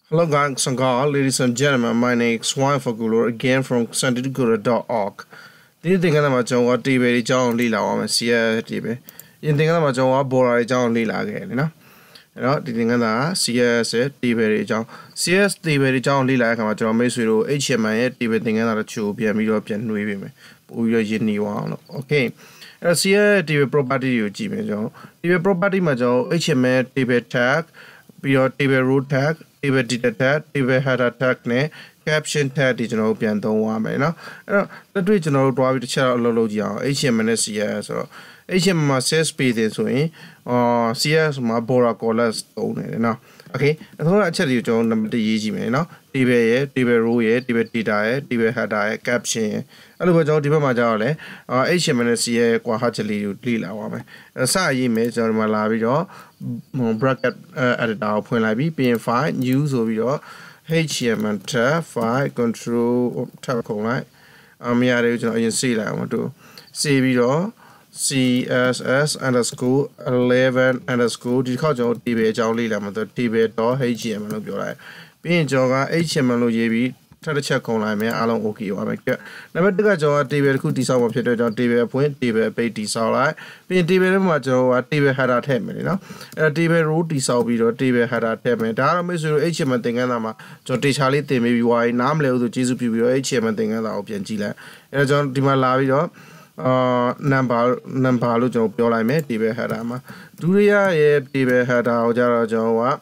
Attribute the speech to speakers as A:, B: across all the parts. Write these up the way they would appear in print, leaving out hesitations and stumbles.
A: Hello guys and girls, ladies and gentlemen, my name is Swan Fagulo again from scientificguru.org. This thing I'm going to TV John Lila on CS TV. You think I'm going to bore John Lila again, you know? The thing CS TV John CS TV John Lila come to me through HMI TV thing another two PM European Navy. Okay. CS TV property you John. TV property majo HMI TV tag, your TV root tag. TV data tag, TV header tag, ne caption tag digital pian don't want me, no? The regional drive the channel logia, HM and CS or HM says speed is way or CS my bora colors stone, no? Okay, I thought I tell you, John, number the easy man, no? TV, TV rule, TV data, TV header, caption. I look at all the Majale, HM and CS, Quahachali, you deal our Sa image or my lavio, bracket at the point like BPM5, use of your HM and tab 5 control tab right. Yeah, you see that I want to save your CSS underscore 11 underscore because of TV only TV dot HM and your being joga HM and UAV. Try to check online, man. Along okay, I make it. Never took a job. TV could dissolve of TV point, TV pay dissolve. Being TV much or TV had a 10 minute, you know. TV root dissolve video, TV had a 10 minute. I miss your HM and thing and I'm a John Charlie, maybe why Namle to Jesus people, HM and thing and I'll be in Chile. And John Dima Lavio, Nampalo, Joe, Piola, TV had ama. Duria, TV had our Jara Joa.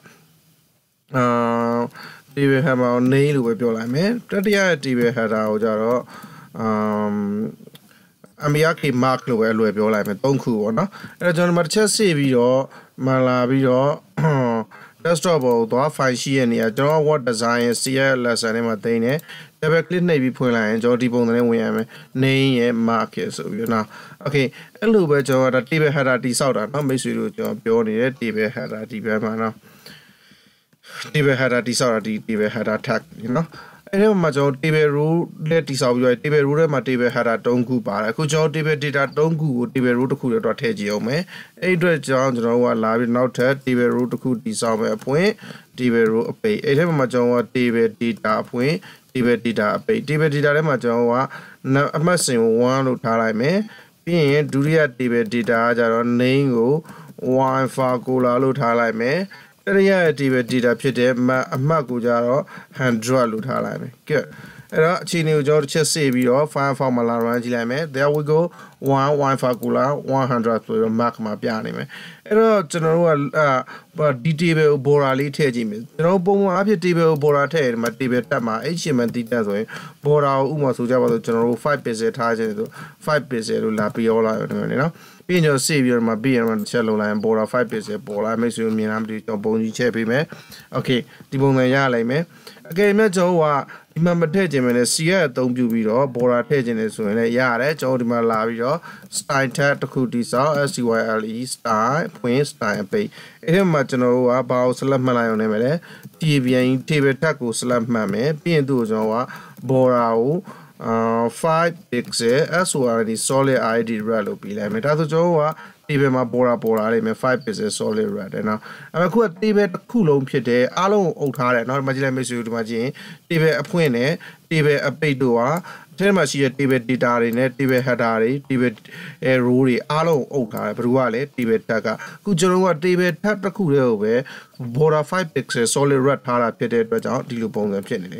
A: TV have our nail with your man. Tatia TV had our jaro. Amiaki mark low with your life and don't cool, no? And John Marchesi video, Malavido, desktop or find she and ya draw what design CLS anima dane. Directly navy point line, Jody Bone and we am name market, so you know. Okay, a little bit of the TV had a disorder, no, Miss you, John Bioni, TV had a TV manner. TV had a disorder, TV had attack, you know. I never much on TV rule, let this out your TV rule, my TV had a don't go bar. I could join TV did a don't go, TV root to cool dot hedgeo me. Adrian John, you know, what live now tell TV root to cool dissolve a point, TV rule pay. I never much on what TV did a point, TV did a pay. TV did a much on what a missing one to tell I may. Being Duria TV did a name one for Gula Lutai me. TV did a pit, a Magujaro, and draw Lutalame. Good. Chinu George save you, fine for Malarangilame. There we go. One Fagula, 100 for Mac Mapianime. General, but DTV Borali Tegim. No boom up your TV Borate, my TV Tama, HM and Ditazo, Bora Umasuja, general 5 pesos, 5 pesos, Lapiola, you know. Being your savior, my beer and cello line, Bora 5 pesos, Bora, makes you mean I'm the bony chappy me. Okay, the Bonayale me. Okay, Mejo, remember Tegim and a seer, don't you be all, Bora Tegin is when a yard, Odima Lavio, Stein Tat to Kutisa, SUILE, Star, Point, Stein Pay. It much know about Salam Malayon Emele, TV and TV Taco Salam Mame, being Duzoa, Borao. 5 pixel as well as the solid ID relo pilame. That's Joa, TV ma Bora 5 pixel solid red. And I'm a good TV coolum pite, alone otare, not much like you to imagine. TV a puene, TV a pedua, tell my see a TV ditari, TV hadari, TV a ruri, alone otare, bruale, TV taga. Good Joa TV tap the cool way, Bora 5 pixel solid red para pite, but out dilupon and penny.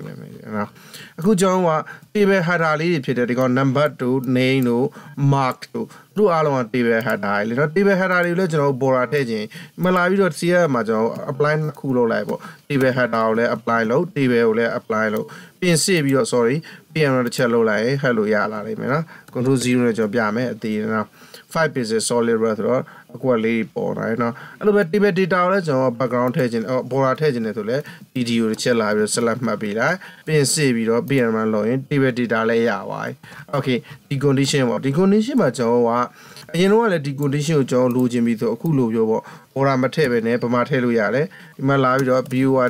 A: A good Joa, TV had a lead pit, they got number 2, name, mark 2. Do alone TV had I little TV had a religion Bora Tegin. Malawi see a majo, apply cool level. TV had our apply low, TV apply low. Being saved, sorry, being on the cello like, hello, yala, go to 0 job yame at the 5 pieces solid retro, a quality board, right now. A little bit debated dollars or background Tegin or Bora Tegin to let DDU cello, will select my bida, being saved or being my loin, debated dollar. Why? Okay, the condition of the condition, but you know what the condition of John losing me to Kulu or I'm a table, Nepamatelu Yale, Malawi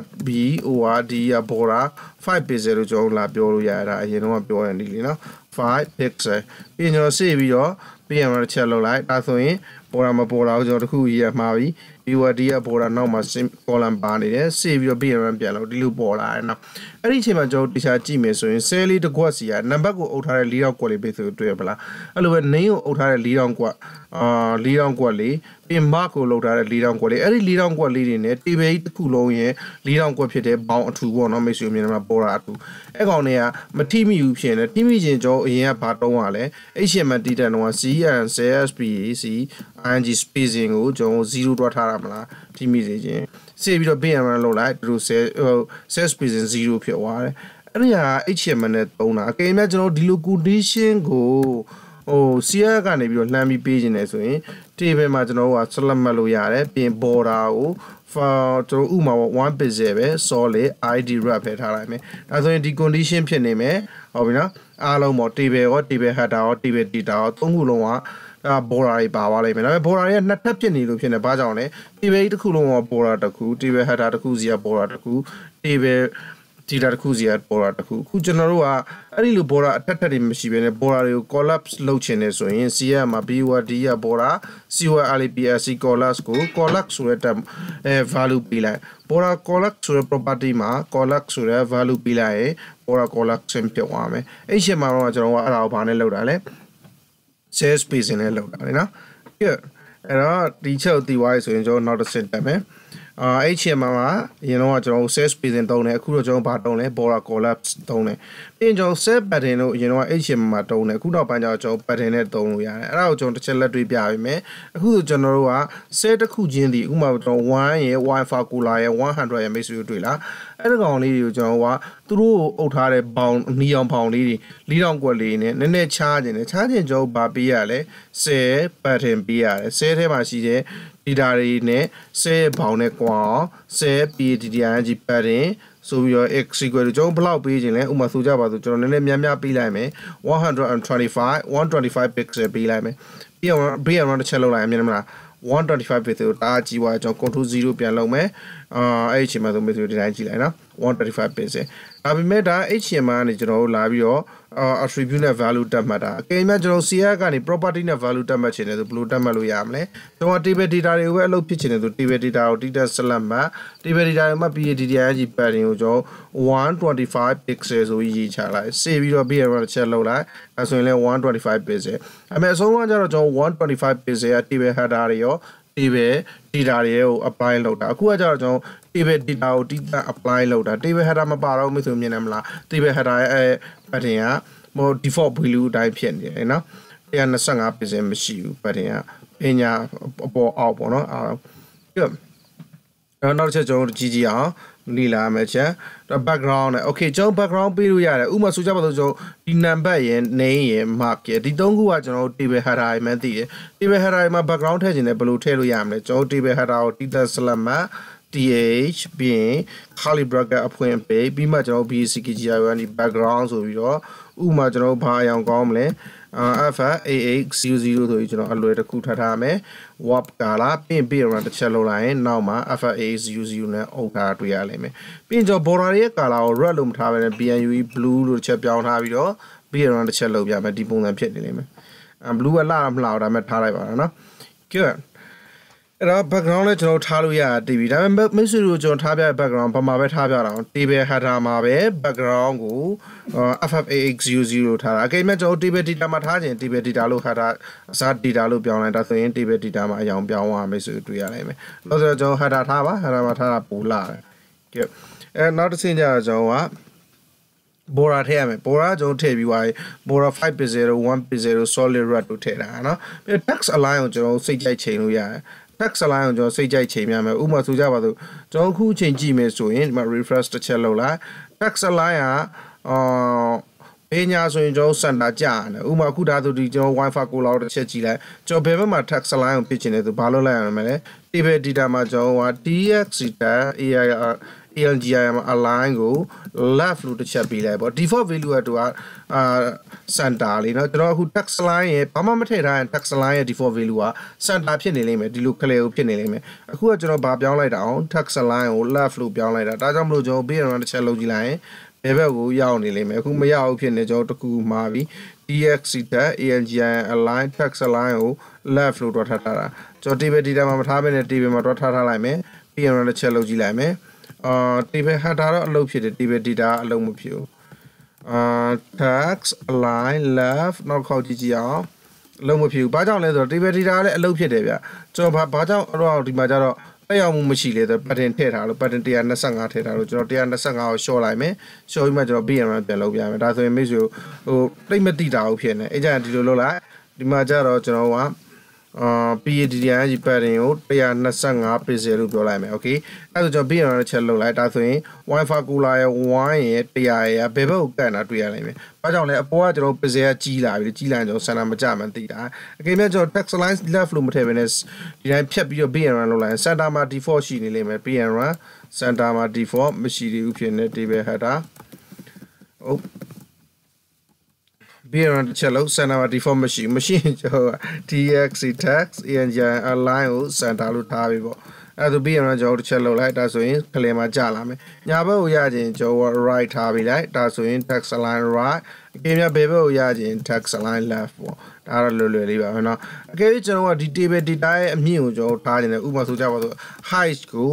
A: BORD Bora, 5 pieces John Labio Yara, you know what you're in, 5 pixel. In your savio, be a cello like that's why Borama Bora, or who ye Mavi, PWD ကပေါ်တာနောက်မှာ column ပါနေတယ် save ပြီးတော့ BRM ပြန်လို့ဒီလိုပေါ်လာတယ်နော်အဲ့ဒီအချိန်မှာကျွန်တော်တခြားကြည့်မယ်ဆိုရင် cell လေးတစ်ခွက်စီကနံပါတ်ကိုအုပ်ထားတဲ့4တောင်ကွက်လေးပဲဆိုတွေ့ရပါလားအဲ့လိုပဲ name ကိုအုပ်ထားတဲ့4တောင်ကွက်4တောင်ကွက်လေးပြင် mark ကိုလောက်ထားတဲ့4တောင်ကွက်လေးအဲ့ဒီ4တောင်ကွက်လေးတွေနဲ့ table ကြီးတစ်ခုလုံးရဲ့4တောင်ကွက်ဖြစ်တဲ့ဘောင်အထူပေါ့နော်မိတ်ဆွေများမှာပေါ်တာအထူအဲ့ကောင်တွေကမထိမိဘူးဖြစ်နေတယ်ထိမိခြင်းကျွန်တော်အရင်ကဘာတုံးရလဲ HTML တည်တဲ့တော့ CSS ing spacing ကိုကျွန်တော်0တွက်ထားတာမလားထိမိစေခြင်းစေပြီးတော့ BM လောက်လိုက်သူတို့ set spacing 0ဖြစ်သွားတယ်အဲ့ဒီဟာ HTML နဲ့တုံးတာအကယ်၍ကျွန်တော်ဒီလို condition ကိုCSS ကနေပြီးတော့လှမ်းပြီးပေးခြင်းတယ်ဆိုရင် table မှာကျွန်တော်က select မှတ်လို့ရတယ်ပြင် border ကိုကျွန်တော်ဥမာ1 pixel ပဲ solid id wrap ထည့်ထားလိုက်မယ်ဒါဆိုရင်ဒီ condition ဖြစ်နေမယ်ဟုတ်ပြီနော်အားလုံးပေါ့ table ရော table header ရော table data ရောသုံးခုလုံးကborder တွေပါသွားလိမ့်မယ်ဒါပေမဲ့ border တွေကနှစ်ထပ်ဖြစ်နေလို့ဖြစ်နေဘာကြောင့်လဲ table တစ်ခုလုံးက border တစ်ခု table header တစ်ခုစီက border တစ်ခု table data တစ်ခုစီက border တစ်ခုအခုကျွန်တော်တို့ကအဲ့ဒီလို border အထက်ထပ်တွေမရှိဘဲနဲ့ border တွေကို collapse လုပ်ချင်နေဆိုရင် CSS မှာ BURD က border CYLAPSC collapse ကို collapse ဆိုတဲ့ value ပေးလိုက် border collapse ဆိုတဲ့ property မှာ collapse ဆိုတဲ့ value ပေးလိုက်ရင် border collapse ဖြစ်သွားမယ်အဲ့ရှင်းမှာတော့ကျွန်တော်ကအဲ့ဒါကိုဘာနဲ့လုပ်တာလဲ set spacing နဲ့လုပ်တာလေနော်ကဲအဲ့တော့ဒီချက်ကိုတည်သွားပြီဆိုရင်ကျွန်တော်နောက်တစ်ဆင့်တက်မယ်HTML မှာအရင်တော့ကျွန်တော် set spacing သုံးတယ်အခုတော့ကျွန်တော်ဘာသုံးလဲ border collapse သုံးတယ်ပြီးရင်ကျွန်တော် set pattern လို့အရင်တော့ HTML မှာသုံးတယ်အခုနောက်ပိုင်းကျတော့ကျွန်တော် pattern နဲ့သုံးလို့ရတယ်အဲ့ဒါကိုကျွန်တော်တစ်ချက်လက်တွေ့ပြပေးမယ်အခုဆိုကျွန်တော်တို့က set တစ်ခုချင်းဒီဥပမာကျွန်တော်1ရဲ့ wifi collar ရဲ့100ရဲ့ mix တွေ့လားအဲ့ဒီကောင်လေးတွေကိုကျွန်တော်ကသူတို့ကိုအုပ်ထားတဲ့ဘောင်နီအောင်ဘောင်လေးတွေ၄တောင်ကွက်လေးနဲ့နည်းနည်းချားခြင်းနဲ့ချားခြင်းကျွန်တော်ဗာပေးရလဲ set pattern ပေးရတယ် set ထဲမှာရှိတဲ့data တွေနဲ့ set ဘောင်နဲ့ကွာအောင် set PDDING pattern ဆိုပြီးတော့ x equal to ကျွန်တော်ဘယ်လောက်ပေးခြင်းလဲဥပမာဆိုကြပါစို့ကျွန်တော်နည်းနည်းများများပေးလိုက်မယ်125 pixel ပေးလိုက်မယ်ပြီးအောင် break around တစ်ချက်လုပ်လိုက်အမြင်မလား125 pixel ကိုတားကြည့်သွားကျွန်တော် control 0ပြန်လုပ်မယ်အဲ့ဒီအချိန်မှာဆိုမေးဆိုဒီတိုင်းကြည့်လိုက်နော်125 pixel ဒါပေမဲ့ဒါ HTML ကနေကျွန်တော်တို့လာပြီးတော့attribute နဲ့ value တက်မှတ်တာအကယ်၍ကျွန်တော် CSS ကနေ property နဲ့ value တက်မှတ်ချင်တယ်ဆိုဘယ်လိုတက်မှတ်လို့ရမလဲကျွန်တော် table data တွေကိုပဲအလုပ်ဖြစ်ချင်တယ်ဆို table data ကို data select မှတ် table data တွေမှာ PDDING pattern ကိုကျွန်တော်125 pixel ဆိုရေးချလိုက်စေပြီးတော့ BRM တစ်ချက်လုပ်လိုက်အဲဆိုရင်လည်း125 pixel အမေအဆုံးကကျတော့ကျွန်တော်125 pixel က table header တွေရောtable data တွေကို apply လုပ်တာအခုကကျတော့ကျွန်တော် table data ကိုတိကျ apply လုပ်တာ table header မပါတော့မဆိုမြင်နေမလား table header ရဲ့ pattern ကdefault value အတိုင်းဖြစ်နေတယ်နော်125% မရှိဘူး pattern ကပညာအပေါ်အောက်ပေါ့နော်နောက်တစ်ချက်ကျွန်တော်ကြည့်ကြည့်အောင်လေ့လာမယ်ချက် background နဲ့ okay ကျွန်တော် background ပေးလို့ရတယ်ဥပမာဆိုကြပါစို့ကျွန်တော်ဒီ number ရယ် name ရယ် mark ရယ်ဒီသုံးခုကကျွန်တော် table header မှန်းသိတယ် table header မှာ background ထည့်ခြင်းနဲ့ဘယ်လိုထည့်လို့ရမလဲကျွန်တော် table header ကို title select မှာ th ပြီးရင် curly bracket အဖွင့်ပေးပြီးမှကျွန်တော် basic-gr ကနေ background ဆိုပြီးတော့ဥပမာကျွန်တော်ဘာအရောင်ကောင်းမလဲFA800 ဆိုပြီးကျွန်တော်အလွယ်တစ်ခုထားထားမယ် warp color ပြင်ပြီးတော့တစ်ချက်လုပ်လိုက်ရင်နောက်မှာ FA800 နဲ့အုပ်ထားတွေ့ရလိမ့်မယ်ပြီးရင်ကျွန်တော် border ရဲ့ color ကို red လို့မထားဘဲနဲ့ BNUE blue လို့တစ်ချက်ပြောင်းထားပြီးတော့ပြီးတော့တစ်ချက်လုပ်ပြမယ်ဒီပုံစံဖြစ်နေလိမ့်မယ် blue ကလှမလှတော့ဒါမှထားလိုက်ပါတော့နော် good အဲ့တော့ background လည်းကျွန်တော်ထားလို့ရတည်ပြီဒါပေမဲ့မိတ်ဆွေတို့ကျွန်တော်ထားပြတဲ့ background ဘာမှပဲထားပြတာအောင် table header မှာပဲ background ကို FFAX00 လို့ထားတာအကယ်၍ကျွန်တော် table data မှာထားခြင်း table data လို့ခါတာအစား data လို့ပြောင်းလိုက်တာဆိုရင် table data မှာအရောင်ပြောင်းသွားမိတ်ဆွေတွေ့ရနိုင်မယ်လို့ဆိုတော့ကျွန်တော် header ထားပါ header မှာထားတာပိုလာတယ်ကဲနောက်တစ်ဆင့်ကျတော့ကျွန်တော်က border ထည့်ရမယ် border ကျွန်တော်ထည့်ပြီးသွားပြီ border 5 pixel 1 pixel solid red လို့ထည့်တာနော်ပြီး text align ကိုကျွန်တော်စိတ်ကြိုက်ချိန်လို့ရတယ်text align ကိုကျွန်တော်စိတ်ကြိုက်ချိန်များမယ်ဥပမာဆိုကြပါစို့ကျွန်တော်အခုချိန်ကြည့်မယ်ဆိုရင်ဒီမှာ refresh တစ်ချက်လုပ်လိုက် text align ကဘေးညာဆိုရင်ကျွန်တော် center ကြာတယ်ဥပမာအခုဒါဆိုဒီကျွန်တော် wifi ကိုလောက်တစ်ချက်ကြည့်လိုက်ကျွန်တော်ဘယ်ဘက်မှာ text align ကိုဖြစ်ချင်တယ်ဆိုဘာလုပ်လိုက်ရမလဲ table data မှာကျွန်တော်က tx data ALGI မှာ align ကို left လို့တစ်ချက်ပေးလိုက်ပေါ့ default value ကသူကcenter လေးเนาะကျွန်တော်အခု text line ရဲ့ဘာမှမထည့်ထားရင် text line ရဲ့ default value က center ဖြစ်နေလိမ့်မယ်ဒီလို clear ကိုဖြစ်နေလိမ့်မယ်အခုကကျွန်တော်ဘာပြောင်းလိုက်တာအောင် text line ကို left လို့ပြောင်းလိုက်တာဒါကြောင့်မလို့ကျွန်တော်ဘေးရန်တစ်ချက်လုပ်ကြည့်လိုက်ရင်ဘယ်ဘက်ကိုရောက်နေလိမ့်မယ်အခုမရဘူးဖြစ်နေကျွန်တော်တခုမှာပြီ tx data ALGI align text line ကို left လို့တော့ထားတာကျွန်တော် table data မှာမထားဘဲနဲ့ table မှာတော့ထားလိုက်မယ်ပြီးရင်တော့တစ်ချက်လုပ်ကြည့်လိုက်မယ်table header တော့အလုပ်ဖြစ်တယ် table data အလုပ်မဖြစ်ဘူးtext align left နောက်ခေါက်ကြည့်ကြည့်အောင်အလုပ်မဖြစ်ဘူးဘာကြောင့်လဲဆိုတော့ table data လည်းအလုပ်ဖြစ်တယ်ဗျကျွန်တော်ဘာကြောင့်အဲ့တော့ဒီမှာကျတော့တက်ရောက်မှုမရှိလေဆို pattern ထည့်ထားလို့ pattern 125ထည့်ထားလို့ကျွန်တော်125ကို short လိုက်မယ် short ပြီးမှကျွန်တော် BM ပြန်လုပ်ပြမယ်ဒါဆိုရင်မိတ်ဆွေဟိုတိတ်မတိတာဟုတ်ဖြစ်နေအဲ့ကြဒီလိုလုပ်လိုက်ဒီမှာကျတော့ကျွန်တော်ကPADDI pattern ကို125 pixel လို့ပြောလိုက်မယ် okay အဲ့ဒါဆိုကျွန်တော် BM နဲ့ချက်လုပ်လိုက်ဒါဆိုရင် Wi-Fi cooler ရဲ့1ရဲ့100ရဲ့ဘယ်ဘက်ကိုကန့်တာတွေ့ရနိုင်မယ်ဘာကြောင့်လဲအပေါ်ကကျွန်တော် pixel ကကြီးလာပြီကြီးလာရင်ကျွန်တော်စံနာမကြမှန်းသိတာအကယ်၍ကျွန်တော် text align left လို့မထည့်ဘဲနဲ့ဒီတိုင်းဖြတ်ပြီးတော့ BM လုပ်လိုက်ရင် center မှာ default ရှိနေလိမ့်မယ် BM center မှာ default မရှိသေးဘူးဖြစ်နေ table header ဟုတ်BM တစ်ချက်လုံး center မှာ default မရှိရင်ကျွန်တော် txt text engine align ကို center လို့ထားပြီပေါ့အဲ့ဒါဆို BM ကျွန်တော်တစ်ချက်လုံးလိုက်ဒါဆိုရင် clear မှာကြာလာမယ်ညာဘက်ကိုရခြင်းကျွန်တော် right ထားပြီလိုက်ဒါဆိုရင် text align right အကယ်၍ဘယ်ဘက်ကိုရခြင်း text align left ပေါ့ဒါတော့လွယ်လေးပါပဲเนาะအကယ်၍ကျွန်တော်ကဒီ table data ရဲ့အမြင့်ကိုကျွန်တော်ထားခြင်းတယ်ဥပမာဆိုကြပါစို့ height ကို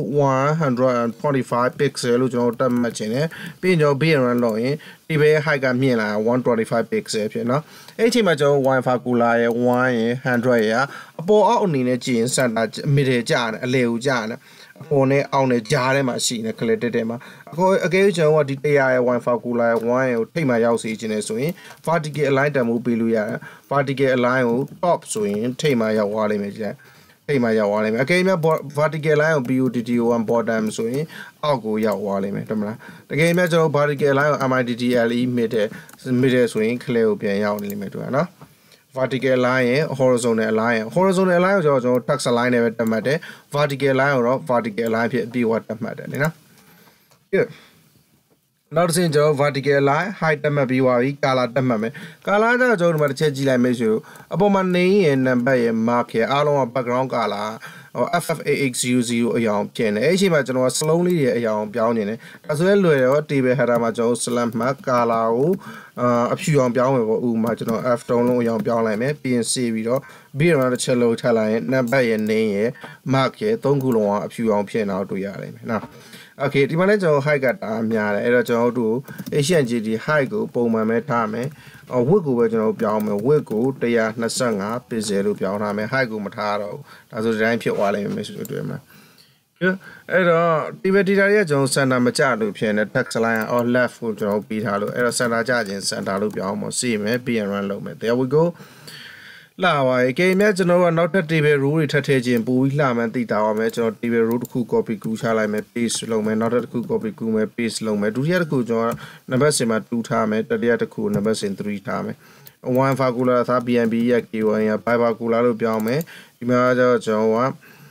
A: 125 pixel လို့ကျွန်တော်တက်မှတ်ခြင်းတယ်ပြီးရင်ကျွန်တော် BM လုပ်ရင် table ရဲ့ height ကမြင့်လာ125 pixel ဖြစ်เนาะအဲ့ဒီအချိန်မှာကျွန်တော် Wi-Fi cooler ရဲ့1ရဲ့100ရဲ့အပေါ်အောက်အနေနဲ့ကြည့်ရင် center middle ကျတယ်အလယ်ကိုကျတယ်အပေါ်နဲ့အောက်နဲ့ကြားထဲမှာရှိနေ click တက်တယ်မှာအကယ်၍ကျွန်တော်ကဒီ100ရဲ့ Wi-Fi cooler ရဲ့1ရဲ့ကိုထိပ်မှာရောက်စေခြင်းနဲ့ဆိုရင် vertical align တန်ဖိုးပေးလို့ရတယ် vertical align ကို top ဆိုရင်ထိပ်မှာရောက်သွားလိမ့်မယ်ကြည့်ထိပ်မှာရောက်သွားလိမ့်မယ်အကယ်၍ vertical line ကို BOTT1 bottom ဆိုရင်အောက်ကိုရောက်သွားလိမ့်မယ်တမလားတကယ်၍ကျွန်တော် vertical line ကို MIDTLE middle ဆိုရင် clear ကိုပြန်ရောက်နေလိမ့်မယ်တူနော် vertical line ရဲ့ horizontal line ကိုကျွန်တော် text line နဲ့ပဲတတ်မှတ်တယ် vertical line ကိုတော့ vertical line ဖြစ်အပြည့်အဝတတ်မှတ်တယ်နော် good နောက်တစ်ဆင့်ကျွန်တော် vertical line height တက်မှတ်ပြီးသွားပြီ color တက်မှတ်မယ် color ကျတော့ကျွန်တော်ဒီမှာတစ်ချက်ကြည့်လိုက်မယ်ဆိုအပေါ်မှာ name ရဲ့ number ရဲ့ mark ရဲ့အားလုံးက background color FFAX00 အရာအောင်ပြင်တယ်အဲ့ဒီအချိန်မှာကျွန်တော်က slow လေးရဲ့အရာအောင်ပြောင်းနေတယ်ဒါဆိုရင်လွယ်တယ်ရော table header မှာကျွန်တော် select မှာ color ကိုအဖြူအောင်ပြောင်းမယ်ပေါ့ဥပမာကျွန်တော် F3 လုံးအရာအောင်ပြောင်းလိုက်မယ်ပြီးရင်စေပြီးတော့ BM တစ်ချက်လုံးထပ်လိုက်ရင် number ရဲ့ name ရဲ့ mark ရဲ့သုံးခုလုံးကအဖြူအောင်ဖြစ်အောင်တွေ့ရလိမ့်မယ်နော် okay ဒီမှာလည်းကျွန်တော် height ကတာများတယ်အဲ့တော့ကျွန်တော်တို့ HNGD height ကိုပုံမှန်ပဲထားမယ်width ကိုပဲကျွန်တော်ပြောင်းမယ် width ကို125 pixel လို့ပြောင်းထားမယ် height ကိုမထားတော့ဘူးဒါဆိုဒီတိုင်းဖြစ်သွားလိမ့်မယ်ဆိုတွေ့မှာအဲ့တော့ table data ရဲ့ကျွန်တော် center မကျလို့ဖြစ်နေ text line အော် left ကိုကျွန်တော်ပြီးထားလို့အဲ့တော့ center ကျခြင်း center လို့ပြောင်းအောင်စီမယ် BM run လုပ်မယ် there we go လာပါရေကိမြကျွန်တော်ကနောက်ထပ် table row တွေထပ်ထည့်ခြင်းပို့ပြီးလှမှန်းသိတာပါမယ်ကျွန်တော် table row တစ်ခု copy ကူးချလိုက်မယ် paste လုပ်မယ်နောက်ထပ်တစ်ခု copy ကူးမယ် paste လုပ်မယ်ဒုတိယတစ်ခုကျွန်တော်နံပါတ်စင်မှာ2ထားမယ်တတိယတစ်ခုနံပါတ်စင်3ထားမယ်Wi-Fi cooler သာ BNB ရဲ့ K1 ရဲ့ Fiber cooler လို့ပြောင်းမယ်ဒီမှာကျတော့ကျွန်တော်က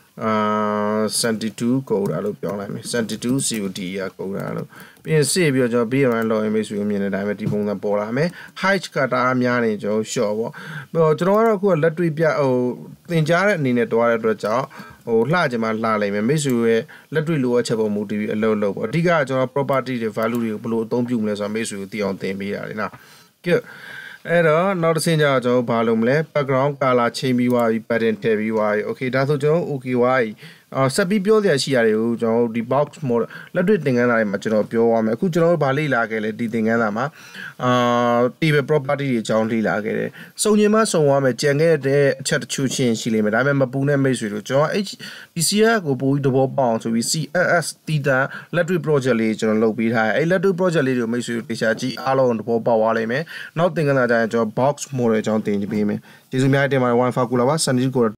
A: 72 code လို့ပြောင်းလိုက်မယ် 72 COD ရ code လို့ပြီးရင်စေပြီးတော့ကျွန်တော် BM လောက်ရင်မိတ်ဆွေမြင်တဲ့အတိုင်းပဲဒီပုံစံပေါ်လာမယ် height ကတအားများနေကျွန်တော် short ပေါ့ကျွန်တော်ကတော့အခုလက်တွေ့ပြသင်ကြားတဲ့အနေနဲ့တွားတဲ့အတွက်ကြောင့်လှကြမှာလှလိုက်မယ်မိတ်ဆွေရဲ့လက်တွေ့လိုအပ်ချက်ပေါ်မူတည်ပြီးအလုပ်လုပ်ပေါ့အဓိကကျွန်တော် property တွေ value တွေကိုဘယ်လိုအသုံးပြုမလဲဆိုတော့မိတ်ဆွေကိုသိအောင်သင်ပေးရတယ်နော် good အဲ့တော့နောက်တစ်ဆင့်ကျတော့ကျွန်တော်ဘာလုပ်မလဲ background color ချိန်ပြီးသွားပြီ pattern ထည့်ပြီးသွားပြီ okay ဒါဆိုကျွန်တော် okay ဝါးဆက်ပြီးပြောစရာရှိရတယ်ကိုကျွန်တော်ဒီ box mode လက်တွေ့သင်ခန်းစာတွေမှာကျွန်တော်ပြောရမယ်အခုကျွန်တော်ဗာလေ့လာခဲ့လဲဒီသင်ခန်းစာမှာtable property တွေအကြောင်းလေ့လာခဲ့တယ်စုံညင်မစုံသွားမယ်ကြံခဲ့တဲ့အချက်တချို့ရှိလိမ့်မယ်ဒါပေမဲ့မပူနဲ့မိတ်ဆွေတို့ကျွန်တော်ဒီ CSS ကိုပို့ပြီးသဘောပေါအောင်ဆိုပြီး CSS တီးတာလက်တွေ့ project လေးကျွန်တော်လုပ်ပေးထားတယ်အဲ့လက်တွေ့ project လေးတွေကိုမိတ်ဆွေတို့တေချာကြည့်အားလုံးသဘောပေါက်သွားလိမ့်မယ်နောက်သင်ခန်းစာကျရင်ကျွန်တော် box mode အကြောင်းသင်ပေးမယ်ကျေးဇူးများတင်ပါတယ် Wi-Fi cooler ပါ Sunny ကို